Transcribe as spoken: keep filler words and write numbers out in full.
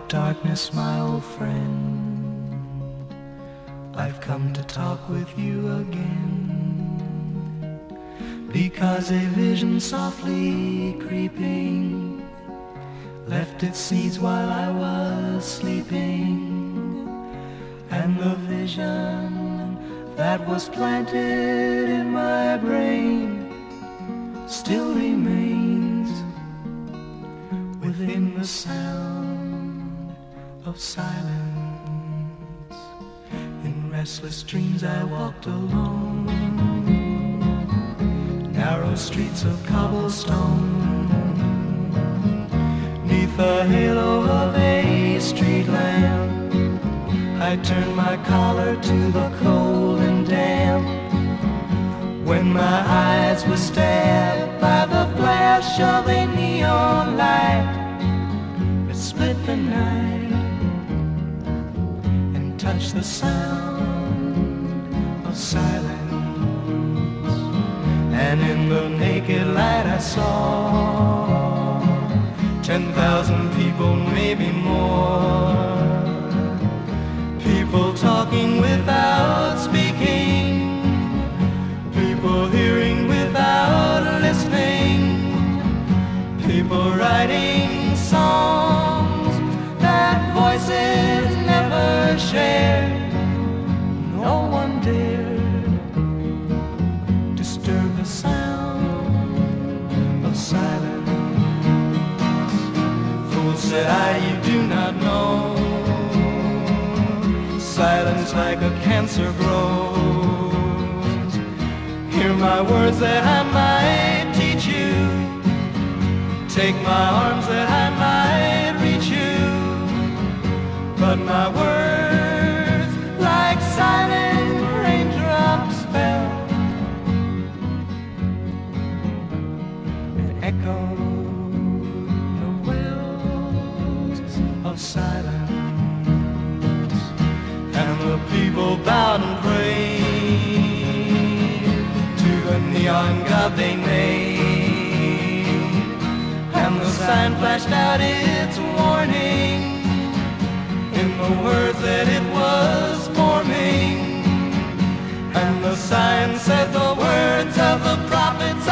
darkness, my old friend, I've come to talk with you again, because a vision softly creeping left its seeds while I was sleeping, and the vision that was planted in my brain still remains within the sound of silence. In restless dreams I walked alone, narrow streets of cobblestone, neath the halo of a street lamp. I turned my collar to the cold and damp, when my eyes were stabbed by the flash of a neon light that split the night and touched the sound of silence. And in the naked light I saw ten thousand people, maybe more, people talking without speaking, people hearing without listening, people writing songs that voices never shared. No one dared disturb the sound of silence. Fool, said I, you do not know, silence like a cancer grows. Hear my words that I might teach you, take my arms that I might reach you, but my words like silent raindrops fell and echoed the wells of silence. The people bowed and prayed to the neon god they made, and the sign flashed out its warning in the words that it was forming, and the sign said the words of the prophets